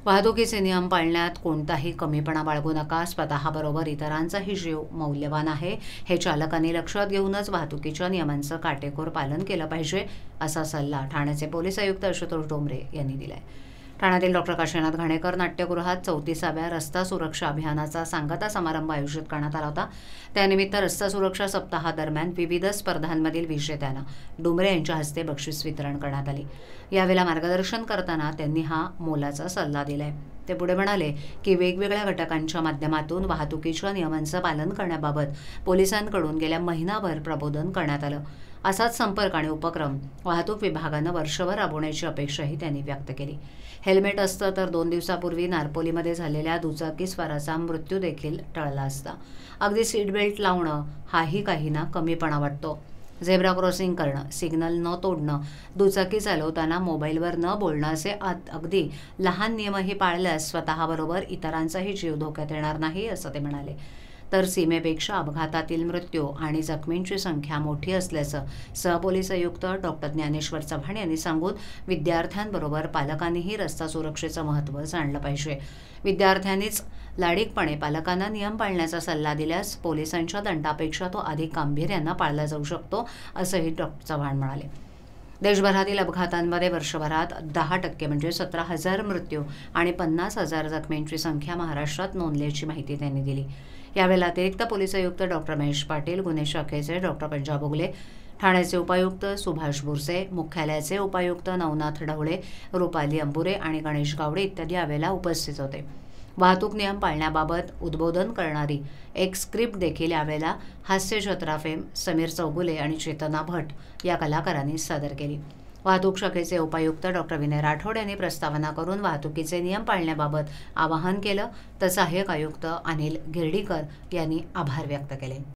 वाहतुकीचे नियम पाळण्यात कोणताही कमीपणा बाळगू नका. स्वतःबरोबर इतरांचाही जीव मौल्यवान आहे हे चालकांनी लक्षात घेऊनच वाहतुकीच्या नियमांचं काटेकोर पालन केलं पाहिजे, असा सल्ला ठाण्याचे पोलीस आयुक्त आशुतोष डोंबरे यांनी दिलाय. ठाण्यातील डॉक्टर काशीनाथ घाणेकर नाट्यगृहात 34व्या रस्ता सुरक्षा अभियानाचा सांगता समारंभ आयोजित करण्यात आला होता. त्यानिमित्त रस्ता सुरक्षा सप्ताहादरम्यान विविध स्पर्धांमधील विजेत्यांना डोंबरे यांच्या हस्ते बक्षीस वितरण करण्यात आले. यावेळेला मार्गदर्शन करताना त्यांनी हा मोलाचा सल्ला दिलाय. ते पुढे म्हणाले की वेगवेगळ्या घटकांच्या माध्यमातून वाहतुकीच्या नियमांचं पालन करण्याबाबत पोलिसांकडून गेल्या महिनाभर प्रबोधन करण्यात आलं. असाच संपर्क आणि उपक्रम वाहतूक विभागानं वर्षभर राबवण्याची अपेक्षाही त्यांनी व्यक्त केली. हेल्मेट असतं तर 2 दिवसापूर्वी नारपोलीमध्ये झालेल्या दुचाकीस्वाराचा मृत्यू देखील टळला असता. अगदी सीट बेल्ट लावणं हाही काहींना कमीपणा वाटतो. झेब्रा क्रॉसिंग करणं, सिग्नल न तोडणं, दुचाकी चालवताना मोबाईलवर न बोलणं असे अगदी लहान नियमही पाळल्यास स्वतःबरोबर इतरांचाही जीव धोक्यात येणार नाही, असं ते म्हणाले. तर सीमेपेक्षा अपघातातील मृत्यू आणि जखमींची संख्या मोठी असल्याचं सहपोलीस आयुक्त डॉक्टर ज्ञानेश्वर चव्हाण यांनी सांगून विद्यार्थ्यांबरोबर पालकांनीही रस्ता सुरक्षेचं महत्त्व जाणलं पाहिजे. विद्यार्थ्यांनीच लाडीकपणे पालकांना नियम पाळण्याचा सल्ला दिल्यास पोलिसांच्या दंडापेक्षा तो अधिक गांभीर्यानं पाळला जाऊ शकतो, असंही डॉक्टर चव्हाण म्हणाले. देशभरातील अपघातांमध्ये वर्षभरात 10% म्हणजे 17,000 मृत्यू आणि 50,000 जखमींची संख्या महाराष्ट्रात नोंदल्याची माहिती त्यांनी दिली. यावेळेला अतिरिक्त पोलीस आयुक्त डॉक्टर महेश पाटील, गुन्हे शाखेचे डॉक्टर पंजाब उगले, ठाण्याचे उपायुक्त सुभाष बुरसे, मुख्यालयाचे उपायुक्त नवनाथ ढवळे, रुपाली अंबुरे आणि गणेश गावडे इत्यादी यावेळेला उपस्थित होते. वाहतूक नियम पाळण्याबाबत उद्बोधन करणारी एक स्क्रिप्ट देखील यावेळेला हास्यजत्रा फेम समीर चौगुले आणि चेतना भट या कलाकारांनी सादर केली. वाहतूक शाखेचे उपायुक्त डॉक्टर विनय राठोड यांनी प्रस्तावना करून वाहतुकीचे नियम पाळण्याबाबत आवाहन केलं, तर सहाय्यक आयुक्त अनिल गिरडीकर यांनी आभार व्यक्त केले.